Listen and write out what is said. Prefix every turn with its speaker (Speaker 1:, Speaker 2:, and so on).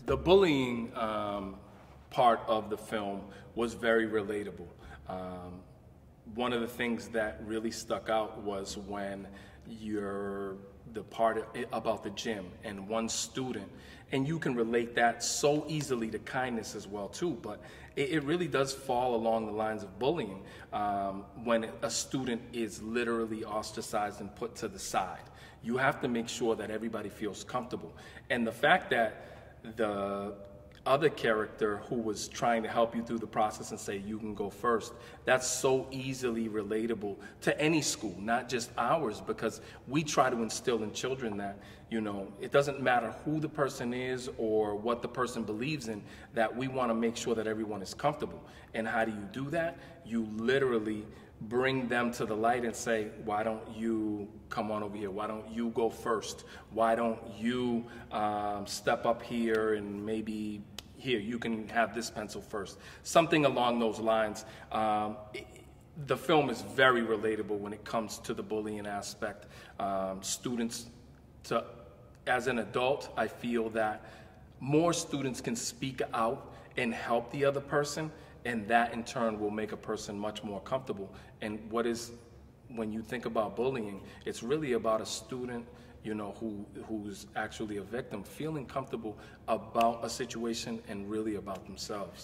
Speaker 1: The bullying part of the film was very relatable. One of the things that really stuck out was when the part about the gym and one student, and you can relate that so easily to kindness as well too, but it really does fall along the lines of bullying when a student is literally ostracized and put to the side. You have to make sure that everybody feels comfortable. And the fact that the other character who was trying to help you through the process and say you can go first, that's so easily relatable to any school, not just ours, because we try to instill in children that, you know, it doesn't matter who the person is or what the person believes in, that we want to make sure that everyone is comfortable. And how do you do that? You literally bring them to the light and say, why don't you come on over here? Why don't you go first? Why don't you step up here and maybe here, you can have this pencil first. Something along those lines. The film is very relatable when it comes to the bullying aspect. Students, as an adult, I feel that more students can speak out and help the other person, and that in turn will make a person much more comfortable. And when you think about bullying, it's really about a student, you know, who's actually a victim feeling comfortable about a situation and really about themselves.